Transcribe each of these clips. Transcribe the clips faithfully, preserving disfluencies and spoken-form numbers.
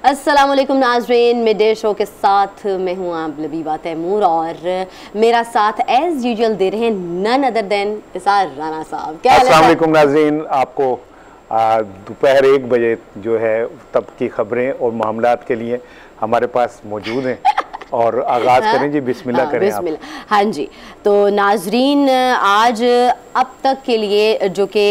अस्सलामुअलैकुम नाज़रीन, midday show के साथ मैं हूँ आप लबीबा तैमूर और मेरा साथ एज यूजुअल दे रहे हैं none other than Israr Rana साहब। क्या हाल है? अस्सलामुअलैकुम नाज़रीन, आपको दोपहर एक बजे जो है तब की खबरें और मामलात के लिए हमारे पास मौजूद हैं और आगाज़ हाँ? करें जी, बिस्मिल्लाह हाँ, करें बिस्मिल्लाह। आप। हाँ जी, तो नाजरीन आज अब तक के लिए जो कि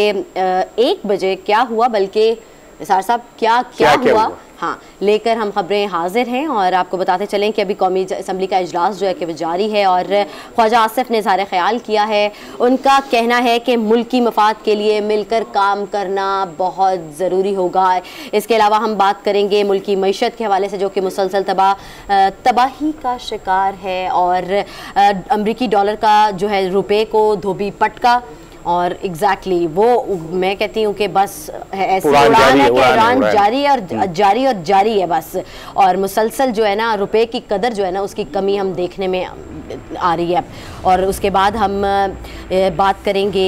एक बजे क्या हुआ, बल्कि निसार साहब क्या क्या, क्या, क्या हुआ, हुआ? हाँ, लेकर हम खबरें हाजिर हैं और आपको बताते चलें कि अभी कौमी असम्बली का इजलास जो है कि वो जारी है और ख्वाजा आसिफ ने इज़हार ख्याल किया है। उनका कहना है कि मुल्की मफाद के लिए मिलकर काम करना बहुत ज़रूरी होगा। इसके अलावा हम बात करेंगे मुल्की मईशत के हवाले से जो कि मुसलसल तबाह तबाही का शिकार है और अमरीकी डॉलर का जो है रुपये को धोबी पटका और एग्जैक्टली exactly, वो मैं कहती हूँ कि बस ऐसी उड़ान है कि उड़ान जारी है और जारी और जारी है बस। और मुसलसल जो है ना रुपए की कदर जो है ना उसकी कमी हम देखने में आ रही है। और उसके बाद हम बात करेंगे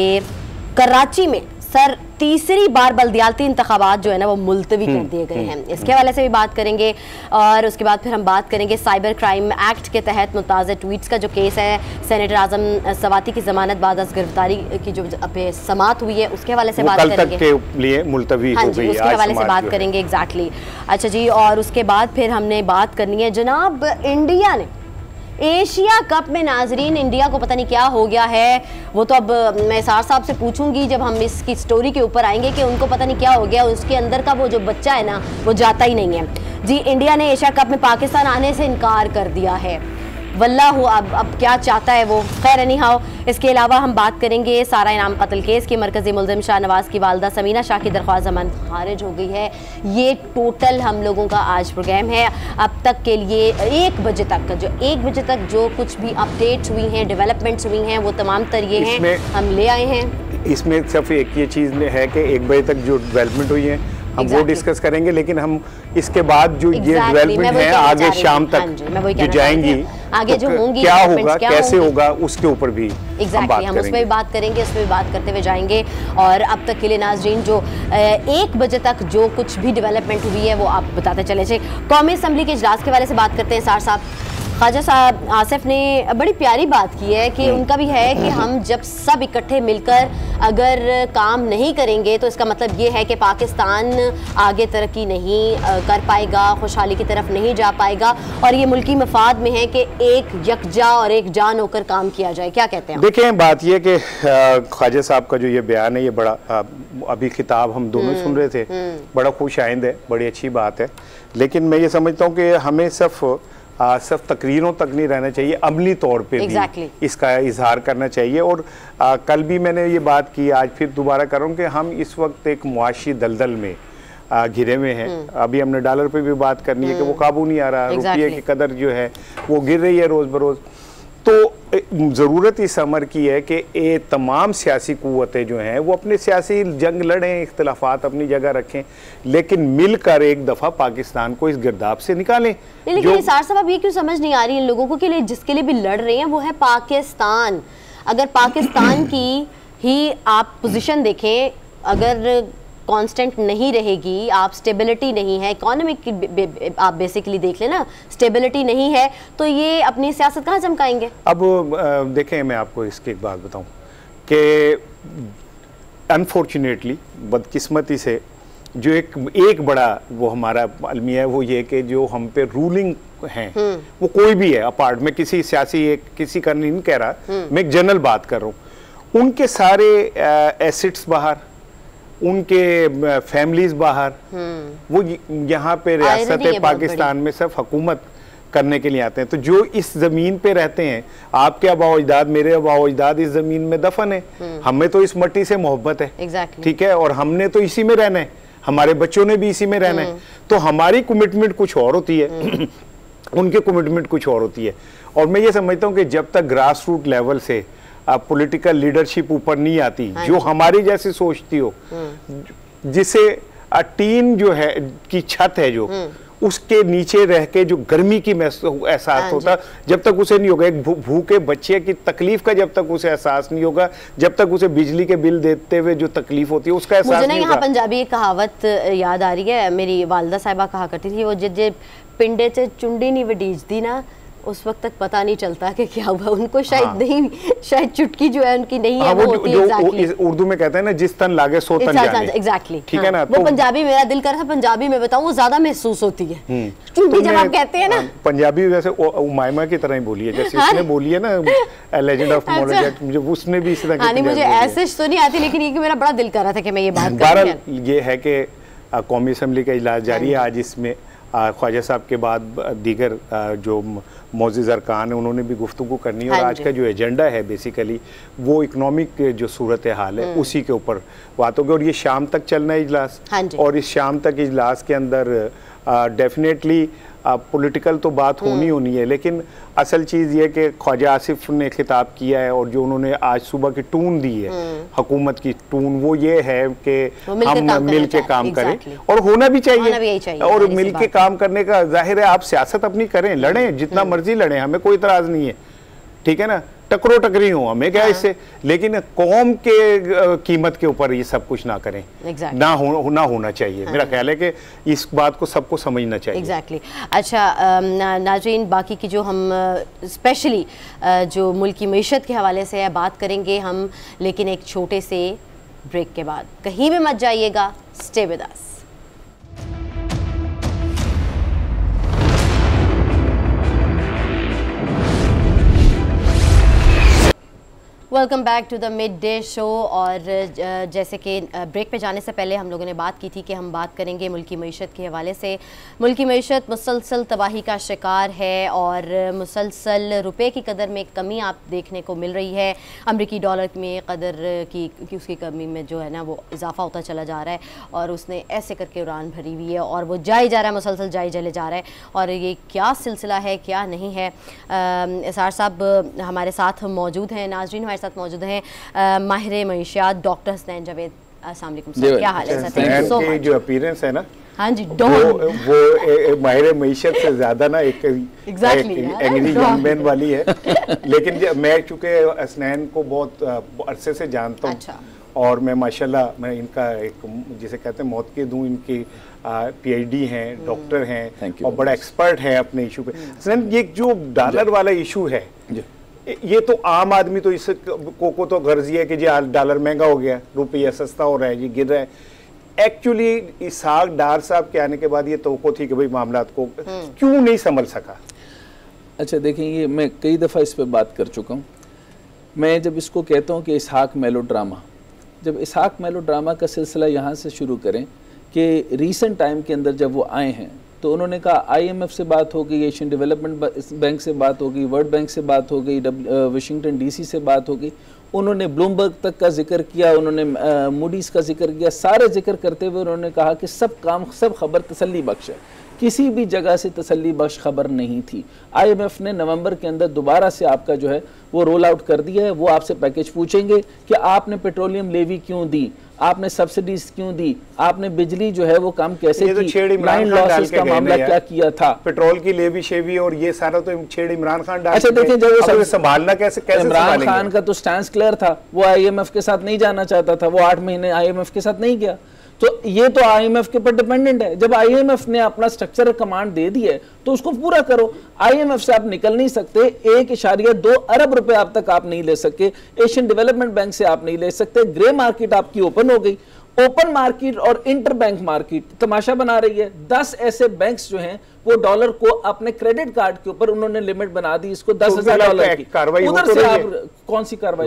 कराची में सर तीसरी बार बल्दियाती इंतखाबात जो है ना वो मुलतवी कर दिए गए हैं, इसके हवाले से भी बात करेंगे। और उसके बाद फिर हम बात करेंगे साइबर क्राइम एक्ट के तहत मुताज़ ट्वीट्स का जो केस है, सेनेटर आजम सवाती की जमानत बाद अज गिरफ्तारी की जो समात हुई है उसके हवाले से बात करेंगे, के लिए मुलतवी हाँ जी, उसके हवाले से बात करेंगे एग्जैक्टली। अच्छा जी, और उसके बाद फिर हमने बात करनी है जनाब इंडिया ने एशिया कप में नाजरीन इंडिया को पता नहीं क्या हो गया है। वो तो अब मैं सार साहब से पूछूंगी जब हम इसकी स्टोरी के ऊपर आएंगे कि उनको पता नहीं क्या हो गया, उसके अंदर का वो जो बच्चा है ना वो जाता ही नहीं है जी। इंडिया ने एशिया कप में पाकिस्तान आने से इनकार कर दिया है, वल्लाह हो अब अब क्या चाहता है वो, खैर एनी हाउ। इसके अलावा हम बात करेंगे सारा इनाम कत्ल केस की मरकजी मुलजिम शाहनवाज की वालदा समीना शाह की दरख्वास्त जमानत खारिज हो गई है। ये टोटल हम लोगों का आज प्रोग्राम है। अब तक के लिए एक बजे तक जो एक बजे तक जो कुछ भी अपडेट्स हुई हैं, डेवलपमेंट्स हुई हैं, वो तमाम तर ये हैं हम ले आए हैं। इसमें सिर्फ एक ये चीज़ है कि एक बजे तक जो डेवलपमेंट हुई है हम exactly. वो डिस्कस करेंगे, लेकिन हम इसके बाद जो exactly. ये डेवलपमेंट है आगे शाम तक हाँ जो जाएंगी आगे जो होंगी क्या होगा क्या कैसे होगा उसके ऊपर भी exactly. हम, बात हम उसमें भी बात करेंगे, उसमें भी बात करते हुए जाएंगे। और अब तक के लिए नाजरीन जो एक बजे तक जो कुछ भी डेवलपमेंट हुई है वो आप बताते चले जाए। कौमी असम्बली के इजलास के हवाले से बात करते हैं। सार साहब ख्वाजा साहब आसिफ ने बड़ी प्यारी बात की है कि उनका भी है कि हम जब सब इकट्ठे मिलकर अगर काम नहीं करेंगे तो इसका मतलब ये है कि पाकिस्तान आगे तरक्की नहीं कर पाएगा, खुशहाली की तरफ नहीं जा पाएगा और ये मुल्की मफाद में है कि एक यकजा और एक जान होकर काम किया जाए। क्या कहते हैं? देखें, बात ये कि ख्वाजा साहब का जो ये बयान है ये बड़ा अभी खिताब हम दोनों सुन रहे थे, बड़ा खुश आइंद है, बड़ी अच्छी बात है। लेकिन मैं ये समझता हूँ कि हमें सिर्फ आ, सिर्फ तकरीरों तक नहीं रहना चाहिए, अमली तौर पे exactly. भी इसका इजहार करना चाहिए। और आ, कल भी मैंने ये बात की, आज फिर दोबारा कर रहा हूँ कि हम इस वक्त एक मुआशी दलदल में आ, घिरे हुए हैं। अभी हमने डॉलर पे भी बात करनी है कि वो काबू नहीं आ रहा, रुपये की कदर जो है वो गिर रही है रोज़ बरोज़। तो ज़रूरत इस अमर की है कि ये तमाम सियासी क़ुव्वतें जो हैं वो अपने सियासी जंग लड़ें, इख्तलाफात अपनी जगह रखें, लेकिन मिलकर एक दफ़ा पाकिस्तान को इस गिरदाब से निकालें। लेकिन सार साहब ये क्यों समझ नहीं आ रही इन लोगों को कि लिए जिसके लिए भी लड़ रहे हैं वो है पाकिस्तान। अगर पाकिस्तान की ही आप पोजीशन देखें, अगर कांस्टेंट नहीं रहेगी, आप स्टेबिलिटी नहीं है, इकोनॉमिक की आप बेसिकली देख लेना स्टेबिलिटी नहीं है, तो ये अपनी सियासत कहाँ चमकाएंगे? अब देखें, मैं आपको इसकी एक बात बताऊं कि अनफॉर्चुनेटली बदकिस्मती से जो एक एक बड़ा वो हमारा अलमिया है वो ये कि जो हम पे रूलिंग हैं वो कोई भी है, अपार्ट में किसी सियासी एक किसी का नहीं कह रहा, मैं एक जनरल बात कर रहा हूँ, उनके सारे एसेट्स बाहर, उनके फैमिलीज बाहर, वो यहाँ पे रियासत पाकिस्तान में सिर्फ हुकूमत करने के लिए आते हैं। तो जो इस ज़मीन पे रहते हैं, आपके आबा अजदाद, मेरे आबा अजदाद इस ज़मीन में दफन है, हमें तो इस मट्टी से मोहब्बत है, exactly. ठीक है, और हमने तो इसी में रहना है, हमारे बच्चों ने भी इसी में रहना है। तो हमारी कमिटमेंट कुछ और होती है, उनकी कमिटमेंट कुछ और होती है। और मैं ये समझता हूँ कि जब तक ग्रास रूट लेवल से पॉलिटिकल लीडरशिप ऊपर नहीं आती, हाँ जो हमारी जैसी सोचती हो, जिसे टीन जो है की छत है जो उसके नीचे रह के जो गर्मी की एहसास होता, जब तक उसे नहीं होगा, एक भूखे बच्चे की तकलीफ का जब तक उसे एहसास नहीं होगा, जब तक उसे बिजली के बिल देते हुए जो तकलीफ होती है उसका एहसास नहीं होगा। यहाँ पंजाबी एक कहावत याद आ रही है, मेरी वालदा साहिबा कहा करती थी, वो जे पिंडे च चुंडी नहीं वडीजती ना, उस वक्त तक पता नहीं चलता कि क्या हुआ उनको, शायद हाँ। नहीं, शायद चुटकी जो है उनकी नहीं है, हाँ, वो, वो होती जो exactly। उर्दू में कहते हैं ना, जिस तन लागे सो तन जाने, एग्जैक्टली, ठीक हाँ। है ना। वो तो, पंजाबी मेरा दिल कर रहा था पंजाबी में बताऊं, वो ज्यादा महसूस होती है चुंडी जब आप कहते हैं ना। पंजाबी वैसे उमायमा की तरह ही बोली है, जैसे उसने बोली है ना लेजेंड ऑफ मोरजेट, मुझे उसने भी इस तरह की, मुझे ऐसे तो नहीं आती, लेकिन ये मेरा बड़ा दिल कर रहा था कि मैं ये बात करूं। ये है कि कौमी असम्बली का इजलास जारी है आज, इसमें ख्वाजा साहब के बाद दीगर जो मोअज़्ज़िज़ अरकान है उन्होंने भी गुफ्तगू करनी है, और आज का जो एजेंडा है बेसिकली वो इकनॉमिक जो सूरत हाल है उसी के ऊपर बात होगी, और ये शाम तक चलना है इजलास, और इस शाम तक इजलास के अंदर डेफिनेटली पॉलिटिकल तो बात होनी होनी है, लेकिन असल चीज़ ये कि ख्वाजा आसिफ ने खिताब किया है और जो उन्होंने आज सुबह की टून दी है, हुकूमत की टून, वो ये है कि हम मिल के काम करें, और होना भी चाहिए, और मिल के काम करने का जाहिर है, आप सियासत अपनी करें, लड़ें जितना मर्जी लड़ें, हमें कोई इतराज़ नहीं है, ठीक है ना, टकरो टकरी हो हमें क्या इससे, लेकिन कौम के कीमत के ऊपर ये सब कुछ ना करें, exactly। ना हो ना होना चाहिए। हाँ। मेरा ख्याल है कि इस बात को सबको समझना चाहिए। Exactly exactly। अच्छा नाज़रीन, बाकी की जो हम स्पेशली जो मुल्क की मईशत के हवाले से बात करेंगे हम, लेकिन एक छोटे से ब्रेक के बाद, कहीं भी मत जाइएगा, stay with us. Welcome back to the mid day show. और जैसे कि ब्रेक पे जाने से पहले हम लोगों ने बात की थी कि हम बात करेंगे मुल्की मईशत के हवाले से। मुल्की मईशत मुसलसल तबाही का शिकार है और मुसलसल रुपए की कदर में कमी आप देखने को मिल रही है। अमरीकी डॉलर में कदर की, की उसकी कमी में जो है ना वो इजाफा होता चला जा रहा है, और उसने ऐसे करके उड़ान भरी हुई है और वो जाई जा रहा है, मुसलसल जाई चले जा रहा है। और ये क्या सिलसिला है, क्या नहीं है। इसार साहब हमारे साथ मौजूद हैं, नाज़रीन हमारे साथ मौजूद हैं माहिर मईशियात डॉक्टर हसनैन जावेद। अस्सलाम वालेकुम सर, क्या हाल है sir? Thank you so much. जो अपीयरेंस है ना, हाँ जी, वो वो माहिर मईशत से ज्यादा ना एक एंग्री यंग मैन वाली है। लेकिन मैं चूंकि हसनैन को बहुत अरसे से जानता हूँ, अच्छा। और मैं माशाल्लाह मैं इनका एक जिसे कहते हैं मौत के दूं, इनकी पीएचडी हैं, डॉक्टर हैं और बड़ा एक्सपर्ट हैं अपने इशू पे। हसनैन, ये जो डॉलर वाला इशू है, ये तो आम आदमी तो इस को, को तो गर्जी है कि जी डॉलर महंगा हो गया, रुपया सस्ता हो रहा है, जी गिर रहा है। एक्चुअली इसहाक डार साहब के आने के बाद ये तवक्को थी कि भाई मामला को क्यों नहीं संभल सका? अच्छा देखें, ये मैं कई दफ़ा इस पर बात कर चुका हूँ। मैं जब इसको कहता हूँ कि इसहाक मेलोड्रामा, जब इसहाक मेलोड्रामा का सिलसिला यहाँ से शुरू करें कि रीसेंट टाइम के अंदर जब वो आए हैं तो उन्होंने कहा आईएमएफ से बात हो गई, एशियन डेवलपमेंट बैंक से बात हो गई, वर्ल्ड बैंक से बात हो गई, वाशिंगटन डीसी से बात हो गई, उन्होंने ब्लूमबर्ग तक का जिक्र किया, उन्होंने मूडीज़ का जिक्र किया, सारे जिक्र करते हुए उन्होंने कहा कि सब काम सब खबर तसल्ली बख्श है। किसी भी जगह से तसल्ली बख्श खबर नहीं थी। आईएमएफ ने नवंबर के अंदर दोबारा से आपका जो है वो रोल आउट कर दिया है। वो आपसे पैकेज पूछेंगे कि आपने पेट्रोलियम लेवी क्यों दी, आपने सब्सिडीज क्यों दी, आपने बिजली जो है वो कम कैसे तो की, लाइन लॉसेस का मामला क्या किया था, पेट्रोल की लेवी शेवी और ये सारा तो छेड़ इमरान खान डाल। अच्छा देखिए, जब वो संभालना कैसे कैसे इमरान खान का तो स्टैंड क्लियर था, वो आईएमएफ के साथ नहीं जाना चाहता था, वो आठ महीने आईएमएफ के साथ नहीं गया। तो ये तो आईएमएफ के ऊपर डिपेंडेंट है। जब आईएमएफ ने अपना स्ट्रक्चर कमांड दे दी है तो उसको पूरा करो। आईएमएफ से आप निकल नहीं सकते, एक इशारिया दो अरब रुपए आप तक आप नहीं ले सके, एशियन डेवलपमेंट बैंक से आप नहीं ले सकते। ग्रे मार्केट आपकी ओपन हो गई। ओपन मार्केट और इंटर बैंक मार्केट तमाशा बना रही है। दस ऐसे बैंक्स जो हैं वो डॉलर को अपने क्रेडिट कार्ड के ऊपर उन्होंने लिमिट बना दी, इसको दस हजार डॉलर की। उधर से आप कौन सी कार्रवाई?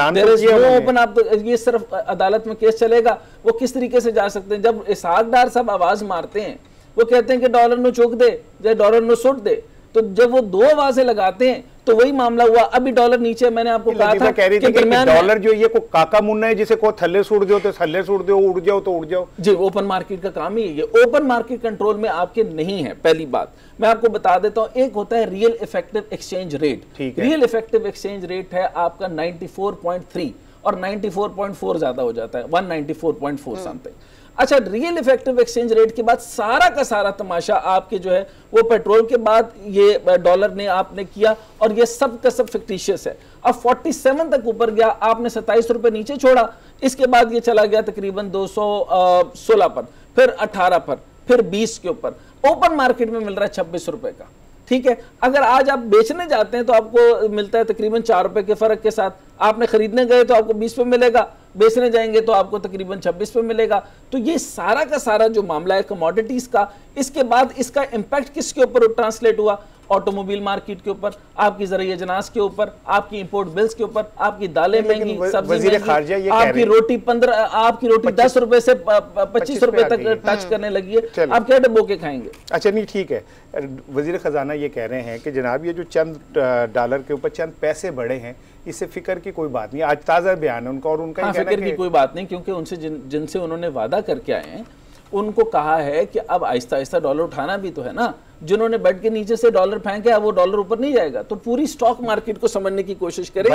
ओपन आप तो ये सिर्फ अदालत में केस चलेगा, वो किस तरीके से जा सकते हैं? जब इसहाक डार साहब आवाज मारते हैं, वो कहते हैं कि डॉलर नो चूक दे या डॉलर नो सुट दे, तो जब वो दो आवाजें लगाते हैं तो वही मामला हुआ। अभी डॉलर नीचे, मैंने आपको कहा था कह रही थी कि डॉलर जो ये को काका मुन्ना है, जिसे को थल्ले सूट दो तो थल्ले सूट दो, उड़ जाओ तो उड़ जाओ। जी, ओपन मार्केट का काम ही है। ओपन मार्केट कंट्रोल में आपके नहीं है। पहली बात मैं आपको बता देता हूं, एक होता है real effective exchange rate. Real effective exchange rate है आपका नाइन्टी फोर पॉइंट थ्री और नाइन्टी फोर पॉइंट फोर ज्यादा हो जाता है, one ninety four point four something. अच्छा, रियल इफेक्टिव एक्सचेंज रेट के बाद सारा का सारा तमाशा आपके जो है वो पेट्रोल के बाद ये डॉलर ने आपने किया, और ये सब का सब फिक्टिशियस है। अब सैंतालीस तक ऊपर गया, आपने सत्ताईस रुपए नीचे छोड़ा, इसके बाद ये चला गया तकरीबन दो सौ सोलह पर, फिर अठारह पर, फिर बीस के ऊपर। ओपन मार्केट में मिल रहा है छब्बीस रुपए का, ठीक है। अगर आज आप बेचने जाते हैं तो आपको मिलता है तकरीबन चार रुपए के फर्क के साथ। आपने खरीदने गए तो आपको बीस पे मिलेगा, बेचने जाएंगे तो आपको तकरीबन छब्बीस पे मिलेगा। तो ये सारा का सारा जो मामला है कमोडिटीज का, इसके बाद इसका इंपैक्ट किसके ऊपर ट्रांसलेट हुआ? ऑटोमोबाइल मार्केट के ऊपर, आपकी ज़रिए जनास के ऊपर, आपकी इंपोर्ट बिल्स के ऊपर, आपकी दालें महंगी, सब्जी महंगी, आपकी रोटी पंद्रह आपकी रोटी दस रुपए से पच्चीस रुपए तक टच करने लगी है। आप क्या डब्बो के खाएंगे? अच्छा नहीं, ठीक है। वजीर खजाना ये कह रहे हैं कि जनाब ये जो चंद डॉलर के ऊपर चंद पैसे बढ़े हैं, इससे फिक्र की कोई बात नहीं। आज ताज़ा बयान है उनका, और उनका हाँ, फिक्र की कोई बात नहीं, क्योंकि उनसे जिन जिनसे उन्होंने वादा करके आए हैं उनको कहा है कि अब आहिस्ता आहिस्ता डॉलर उठाना भी तो है ना। जिन्होंने बेड के नीचे से डॉलर फेंके, अब वो डॉलर ऊपर नहीं जाएगा। तो पूरी स्टॉक मार्केट को समझने की कोशिश करें।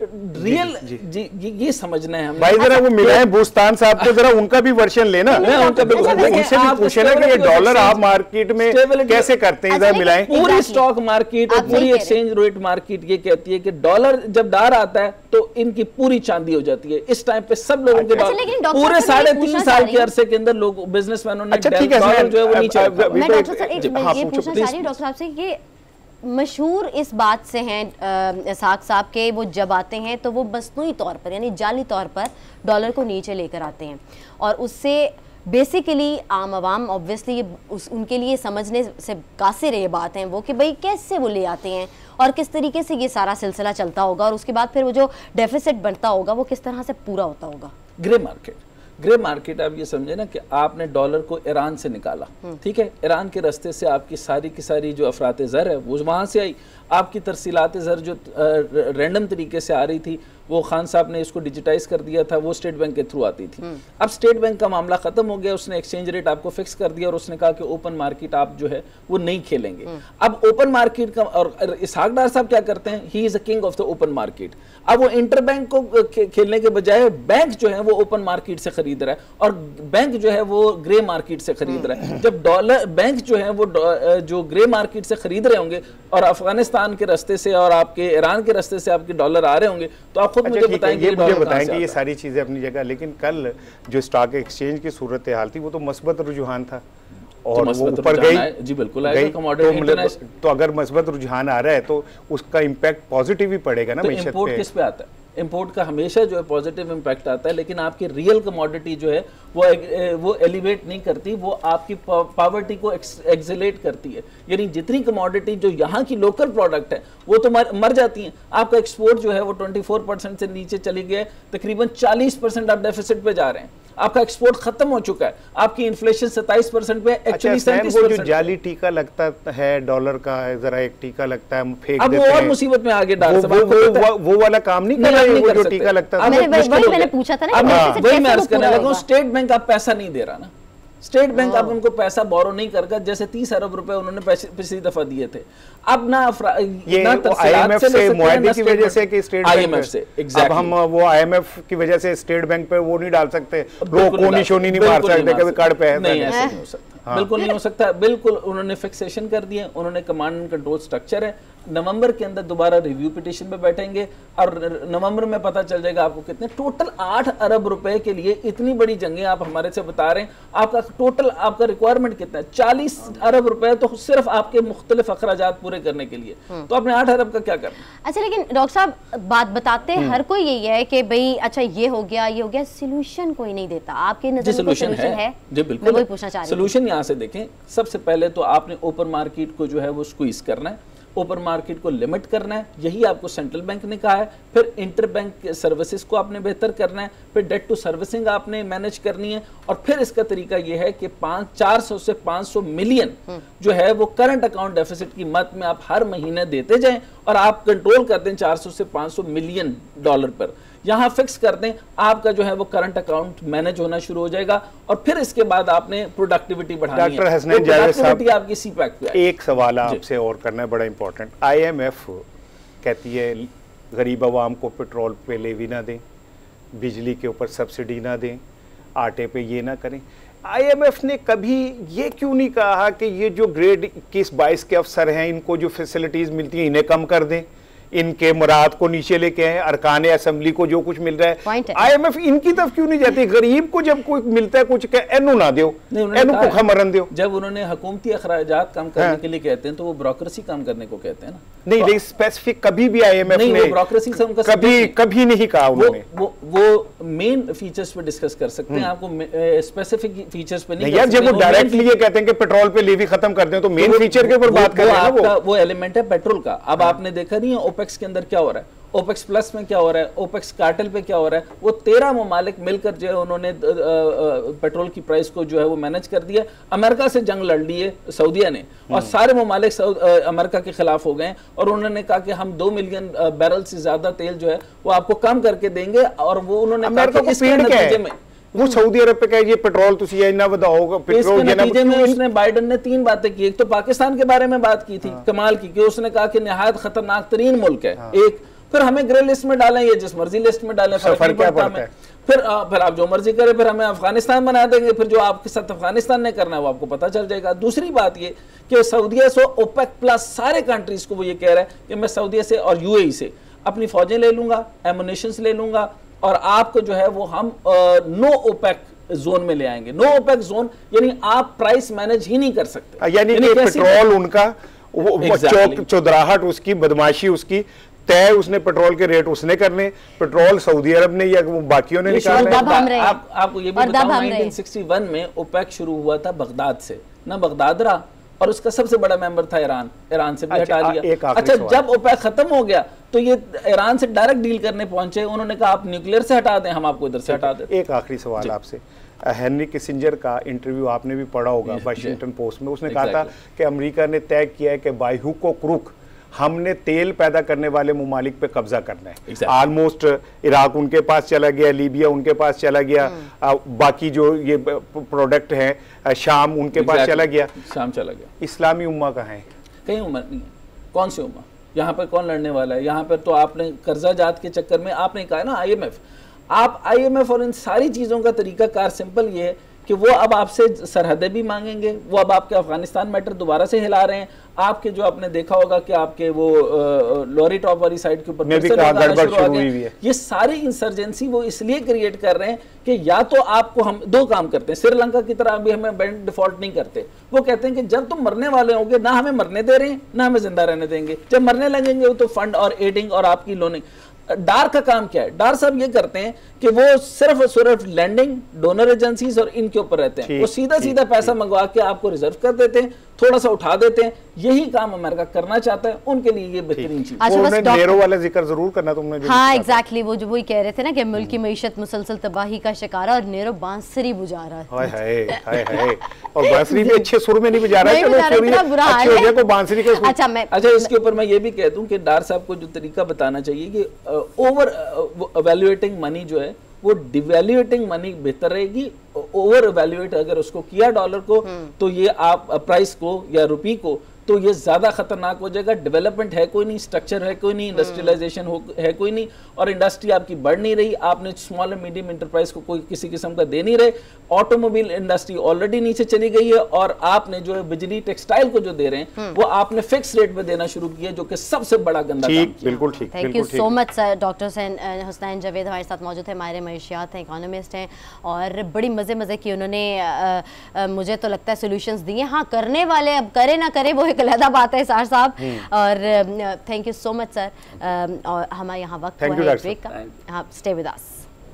रियल जी, जी, जी, ये समझना है हमें। भाई जरा वो मिला है बुस्तान साहब को, जरा उनका भी वर्शन लेना, उनका भी पूछना कि ये डॉलर आप मार्केट में कैसे करते हैं, जरा मिलाएं। पूरी स्टॉक मार्केट और पूरी एक्सचेंज रेट मार्केट ये कहती है कि डॉलर जब डार आता है तो इनकी पूरी चांदी हो जाती है। इस टाइम पे सब लोगों के डॉलर पूरे साढ़े तीन साल के अरसे के अंदर लोग बिजनेसमैनों ने डॉलर जो है वो नीचे। मैं डॉक्टर साहब एक ये पूछना चाह रही हूँ डॉक्टर साहब से, ये मशहूर इस बात से हैं साख साहब के, वो जब आते हैं तो वो मसनूई तौर पर यानी जाली तौर पर डॉलर को नीचे लेकर आते हैं, और उससे बेसिकली आम आवाम ऑब्वियसली ये उस उनके लिए समझने से कासिर ये बात है वो कि भाई कैसे वो ले आते हैं और किस तरीके से ये सारा सिलसिला चलता होगा, और उसके बाद फिर वो जो डेफिसिट बनता होगा वो किस तरह से पूरा होता होगा। ग्रे मार्केट ग्रे मार्केट आप ये समझे ना कि आपने डॉलर को ईरान से निकाला, ठीक है, ईरान के रास्ते से आपकी सारी की सारी जो अफरात ज़र है वो वहाँ से आई। आपकी तरसीलात ज़र जो रैंडम तरीके से आ रही थी वो खान साहब ने इसको डिजिटाइज कर दिया था, वो स्टेट बैंक के थ्रू आती थी। अब स्टेट बैंक का मामला खत्म हो गया, उसने एक्सचेंज रेट आपको फिक्स कर दिया और उसने कहा कि ओपन मार्केट आप जो है वो नहीं खेलेंगे। अब ओपन मार्केट का, और इसहाक डार साहब क्या करते हैं, he is a king of the open market. अब वो इंटर बैंक को खेलने के बजाय बैंक जो है वो ओपन मार्केट से खरीद रहा है, और बैंक जो है वो ग्रे मार्केट से खरीद रहा है। जब डॉलर बैंक जो है वो जो ग्रे मार्केट से खरीद रहे होंगे और अफगानिस्तान के रास्ते से और आपके ईरान के रास्ते से आपके डॉलर आ रहे होंगे, तो आप खुद मुझे बताएंगे, ये मुझे बताएंगे ये सारी चीजें अपनी जगह। लेकिन कल जो स्टॉक एक्सचेंज की सूरत हाल थी वो तो मस्बत रुझान था और तो वो ऊपर गई। जी बिल्कुल गई, तो, तो अगर मस्बत रुझान आ रहा है तो उसका इम्पैक्ट पॉजिटिव ही पड़ेगा ना। तो इंपोर्ट किस पे आता है? इंपोर्ट का हमेशा जो है पॉजिटिव इंपैक्ट आता है, लेकिन आपकी रियल कमोडिटी जो है वो वो एलिवेट नहीं करती, वो आपकी पॉवर्टी को एक्सेलेट करती है। यानी जितनी कमोडिटी जो यहाँ की लोकल प्रोडक्ट है वो तो मर, मर जाती हैं। आपका एक्सपोर्ट जो है वो चौबीस परसेंट से नीचे चली गई है, तकरीबन चालीस परसेंट आप डेफिसिट पे जा रहे हैं। आपका एक्सपोर्ट खत्म हो चुका है, आपकी इन्फ्लेशन सत्ताईस परसेंट पे एक्चुअली सैंतीस परसेंट। जो जाली टीका लगता है डॉलर का, जरा एक टीका लगता है फेंक अब देते वो और हैं। मुसीबत में आगे डाल वो, वो, वो, वो वाला काम नहीं कर रहे, वो जो टीका लगता है। मैंने पूछा था ना, वही मैं अर्ज करने लगा हूं, स्टेट बैंक आप पैसा नहीं दे रहा ना। स्टेट बैंक अब उनको पैसा बोरो नहीं करगा, जैसे तीस अरब रुपए उन्होंने पिछली दफा दिए थे। अब ना ये आईएमएफ से मुआहदे की वजह से कि स्टेट आईएमएफ से अब हम वो आईएमएफ की वजह से स्टेट बैंक पे वो नहीं डाल सकते, वो कोनी शोनी नहीं मार सकते कभी कार्ड पे है। नहीं, ऐसे नहीं हो सकता, बिल्कुल नहीं हो सकता। बिल्कुल उन्होंने फिक्सेशन कर दिए, उन्होंने कमांड एंड कंट्रोल स्ट्रक्चर है। नवंबर के अंदर दोबारा रिव्यू पिटीशन पे बैठेंगे और नवंबर में पता चल जाएगा आपको कितने टोटल आठ अरब रुपए के लिए इतनी बड़ी जंगें आप हमारे से बता रहे हैं। आपका टोटल आपका रिक्वायरमेंट कितना है? चालीस अरब रुपए तो सिर्फ आपके मुख्तलिफ अखराजात पूरे करने के लिए, तो आपने आठ अरब का क्या करना? अच्छा, लेकिन डॉक्टर साहब बात बताते हैं हर कोई यही है कि भाई अच्छा ये हो गया ये हो गया, सोल्यूशन कोई नहीं देता। आपके नजर में सोल्यूशन है? है जी बिल्कुल, वही पूछना चाह रही हूं। सोल्यूशन यहाँ से देखें, सबसे पहले तो आपने ओपन मार्केट को जो है वो स्क्वीज करना है, ओपन मार्केट को लिमिट करना है, यही आपको सेंट्रल बैंक ने कहा है। फिर इंटर बैंक सर्विसेज को आपने बेहतर करना है, फिर डेट टू सर्विसिंग आपने मैनेज करनी है, और फिर इसका तरीका यह है कि पाँच चार सौ से पाँच सौ मिलियन जो है वो करंट अकाउंट डेफिसिट की मद में आप हर महीने देते जाएं और आप कंट्रोल कर दें चार सौ से पाँच सौ मिलियन डॉलर पर। यहाँ फिक्स कर दें, आपका जो है वो करंट अकाउंट मैनेज होना शुरू हो जाएगा, और फिर इसके बाद आपने प्रोडक्टिविटी बढ़ानी है। डॉक्टर हसनैन जावेद साहब, आपकी सीपैक पे एक सवाल आपसे और करना है बड़ा इंपॉर्टेंट। आईएमएफ कहती है गरीब आवाम को पेट्रोल पे लेवी ना दें, बिजली के ऊपर सब्सिडी ना दें, आटे पे ये ना करें, आईएमएफ ने कभी ये क्यों नहीं कहा कि ये जो ग्रेड इक्कीस बाईस के अफसर हैं इनको जो फैसिलिटीज मिलती हैं इन्हें कम कर दें, इनके मुराद को नीचे लेके आए, अरकान असेंबली को जो कुछ मिल रहा है, आईएमएफ इनकी तरफ क्यों नहीं जाती? गरीब को जब कोई मिलता है कुछ एनु ना दो, एनु को खमरन दो। जब उन्होंने हुकूमती अखराजात कम करने हाँ। के लिए कहते हैं तो वो ब्रोक्रेसी कम करने को कहते हैं ना। नहीं लेकिन स्पेसिफिक कभी भी आईएमएफ ने ब्रोक्रेसी से उनका कभी कभी नहीं कहा उन्होंने। वो वो मेन फीचर्स पे डिस्कस कर सकते हैं, आपको स्पेसिफिक फीचर्स पे नहीं। यार जब वो डायरेक्टली ये कहते हैं कि पेट्रोल पे लेवी खत्म कर दें तो मेन फीचर के ऊपर बात कर रहे हैं ना। वो एलिमेंट है पेट्रोल का। अब आपने देखा नहीं है ओपेक्स के अंदर क्या हो रहा है, ओपेक्स प्लस में क्या हो रहा है, ओपेक्स कार्टेल पे क्या हो रहा है। वो तेरह ममालिक मिलकर जो है उन्होंने पेट्रोल की प्राइस को जो है वो मैनेज कर दिया। अमेरिका से जंग लड़ ली है सऊदीया ने और सारे ममालिक अमेरिका के खिलाफ हो गए और उन्होंने कहा कि हम दो मिलियन बैरल से ज्यादा तेल जो है वो आपको कम करके देंगे। और वो उन्होंने अमेरिका को इसके नतीजे में वो सऊदी अरब पे कहे ये पेट्रोल तुसी ये ना बताओ पेट्रोल के नतीजे में उसने बाइडन ने तीन बातें की। एक तो पाकिस्तान के बारे में बात की थी हाँ। कमाल की कि उसने कहा कि निहायत खतरनाक तरीन मुल्क है हाँ। एक फिर हमें ग्रे लिस्ट में डालें, ये जिस मर्जी लिस्ट में डालें, फर्क नहीं पड़ता हमें। फिर आ, फिर आप जो मर्जी करें, फिर हमें अफगानिस्तान बना देंगे, फिर जो आपके साथ अफगानिस्तान ने करना है वो आपको पता चल जाएगा। दूसरी बात ये कि सऊदीया से ओपेक प्लस सारे कंट्रीज को वो ये कह रहा है कि मैं सऊदीया से और यूएई से अपनी फौजें ले लूंगा, एमुनेशंस ले लूंगा और आपको जो है वो हम नो ओपेक जोन में ले आएंगे। नो ओपेक जोन यानी आप प्राइस मैनेज ही नहीं कर सकते, यानी कि पेट्रोल उनका वो exactly. चौधराहट उसकी बदमाशी उसकी तय, उसने पेट्रोल के रेट उसने करने, पेट्रोल सऊदी अरब ने या बाकियों ने निकाला। आप, आपको ये भी बताऊं नाइनटीन सिक्सटी वन में ओपेक शुरू हुआ था बगदाद से, ना बगदाद रहा और उसका सबसे बड़ा मेंबर था ईरान, ईरान से भी हटा लिया। अच्छा जब ओपेक खत्म हो गया तो ये ईरान से डायरेक्ट डील करने पहुंचे, उन्होंने कहा आप न्यूक्लियर से हटा दें, हम आपको इधर से हटा दें। एक आखिरी सवाल आपसे, हेनरी किसिंजर का इंटरव्यू आपने भी पढ़ा होगा वाशिंगटन पोस्ट में, उसने कहा था कि अमेरिका ने तय किया है कि बाय हुक और क्रुक हमने तेल पैदा करने वाले मुमालिक पे कब्जा करना है। ऑलमोस्ट इराक उनके पास चला गया, लीबिया उनके पास चला गया, आ, बाकी जो ये प्रोडक्ट हैं शाम उनके पास चला गया, शाम चला गया। इस्लामी उम्मा कहाँ है? कहीं उम्मा नहीं है। कौन सी उम्मा? यहाँ पर कौन लड़ने वाला है? यहाँ पर तो आपने कर्जा जात के चक्कर में आपने कहा ना आईएमएफ, आप आईएमएफ और इन सारी चीज़ों का तरीका कार सिंपल ये है कि वो अब आपसे सरहदें भी मांगेंगे, वो अब आपके अफगानिस्तान मैटर दोबारा से हिला रहे हैं। आपके जो आपने देखा होगा कि आपके वो लॉरी टॉप वाली साइड के ऊपर ये सारी इंसर्जेंसी वो इसलिए क्रिएट कर रहे हैं कि या तो आपको हम दो काम करते हैं, श्रीलंका की तरह अभी हमें बैंक डिफॉल्ट नहीं करते, वो कहते हैं कि जब तुम मरने वाले होंगे ना हमें मरने दे रहे हैं ना हमें जिंदा रहने देंगे, जब मरने लगेंगे वो तो फंड और एडिंग और आपकी लोनिंग। डार का काम क्या है? डार साहब ये करते हैं कि वो सिर्फ सिर्फ लैंडिंग, डोनर एजेंसीज और इनके ऊपर रहते हैं। वो सीधा सीधा पैसा मंगवा के आपको रिजर्व कर देते हैं, थोड़ा सा उठा देते हैं। यही काम अमेरिका करना चाहता है, उनके लिए ये बेहतरीन चीज। अच्छा, नेरो वाला जिक्र जरूर करना तुमने जो हाँ एग्जैक्टली वो जो वही कह रहे थे ना कि मुल्क की मईशत मुसलसल तबाही का शिकार और नेरो बांसुरी बुझा रहा है। हाय हाय हाय हाय और बांसुरी भी अच्छे सुर में नहीं बजा रहा है, चलो सुर अच्छे हो जाए को बांसुरी के। अच्छा मैं अच्छा इसके ऊपर मैं ये भी कह दूं कि डार साहब को जो तरीका बताना चाहिए कि ओवर एवेल्युएटिंग मनी जो है वो डिवैल्यूएटिंग मनी बेहतर रहेगी। ओवर एवेल्युएट अगर उसको किया डॉलर को तो ये आप प्राइस को या रुपी को तो ये ज्यादा खतरनाक हो जाएगा। डेवलपमेंट है कोई नहीं, स्ट्रक्चर है कोई नहीं, इंडस्ट्रियलाइजेशन है कोई नहीं और इंडस्ट्री आपकी बढ़ नहीं रही। आपने स्मॉल एंड मीडियम इंटरप्राइज को कोई किसी किस्म का दे नहीं रहे। ऑटोमोबाइल इंडस्ट्री ऑलरेडी नीचे चली गई है और आपने जो है बिजली टेक्सटाइल को जो दे रहे हैं वो आपने फिक्स रेट पे देना शुरू किया, जो कि सबसे बड़ा गंदा काम। बिल्कुल ठीक। Thank you so much sir. Doctor Husnain Javed हमारे साथ मौजूद है, माहिर मईशियात हैं, इकोनॉमिस्ट हैं और बड़ी मजे मजे की उन्होंने आ, आ, मुझे तो लगता है सोल्यूशंस दिए। हाँ करने वाले अब करे ना करे वो एक अलग बात है सार साहब। और thank you so much sir. और हमारे यहाँ वक्त हुआ है ब्रेक का। हाँ stay with us.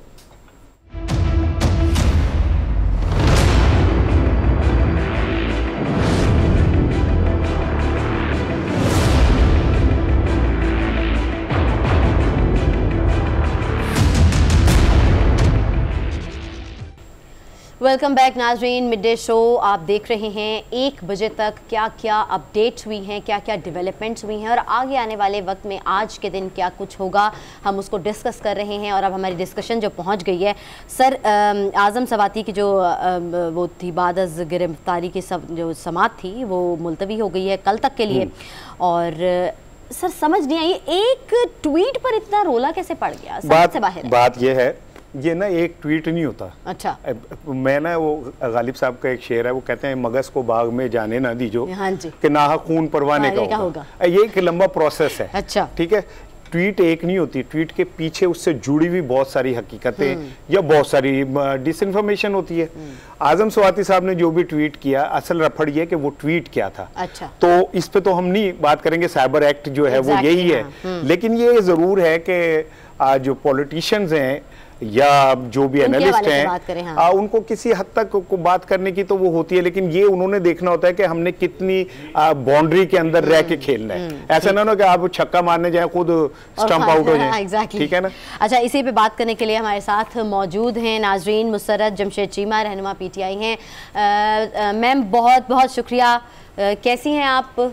Welcome back नाजरीन, मिड डे शो आप देख रहे हैं। एक बजे तक क्या क्या अपडेट हुई हैं, क्या क्या डेवलपमेंट्स हुई हैं और आगे आने वाले वक्त में आज के दिन क्या कुछ होगा हम उसको डिस्कस कर रहे हैं। और अब हमारी डिस्कशन जो पहुंच गई है सर, आज़म सवाती की जो वो थी बाद अज़ गिरफ्तारी की सब जो समात थी वो मुलतवी हो गई है कल तक के लिए। और सर समझ नहीं आई एक ट्वीट पर इतना रोला कैसे पड़ गया? बात, से बाहर बात यह है ये ना एक ट्वीट नहीं होता। अच्छा, मैं ना वो गालिब साहब का एक शेर है, वो कहते हैं मगज को बाग में जाने ना दीजो, हाँ जी, कि नाहक खून परवाने का होगा, होगा। ये एक लंबा प्रोसेस है। अच्छा, ठीक है, ट्वीट एक नहीं होती, ट्वीट के पीछे उससे जुड़ी हुई बहुत सारी हकीकतें या बहुत सारी डिसइंफॉर्मेशन होती है। आजम स्वाति साहब ने जो भी ट्वीट किया, असल रफड़ ये कि वो ट्वीट क्या था। अच्छा, तो इस पे तो हम नहीं बात करेंगे, साइबर एक्ट जो है वो यही है, लेकिन ये जरूर है कि जो पॉलिटिशियंस हैं या जो भी एनालिस्ट हैं, हाँ। उनको किसी हद तक को बात करने की तो वो होती है, लेकिन ये उन्होंने देखना होता है कि हमने कितनी बाउंड्री के अंदर रह के खेलना है। ऐसा ना हो कि आप छक्का मारने जाए खुद स्टंप आउट हो जाए। exactly. ठीक है ना। अच्छा, इसी पे बात करने के लिए हमारे साथ मौजूद हैं नाजरीन मुसर्रत जमशेद चीमा, रहनुमा पीटीआई हैं। मैम बहुत बहुत शुक्रिया, कैसी हैं आप?